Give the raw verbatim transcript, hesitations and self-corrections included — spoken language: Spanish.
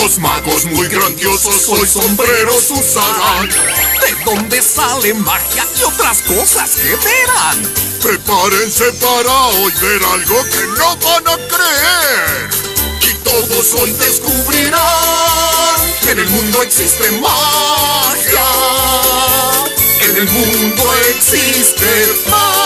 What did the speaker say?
Los magos muy grandiosos hoy sombreros usarán. ¿De dónde sale magia y otras cosas que verán? Prepárense para hoy ver algo que no van a creer. Y todos hoy descubrirán que en el mundo existe magia. En el mundo existe magia.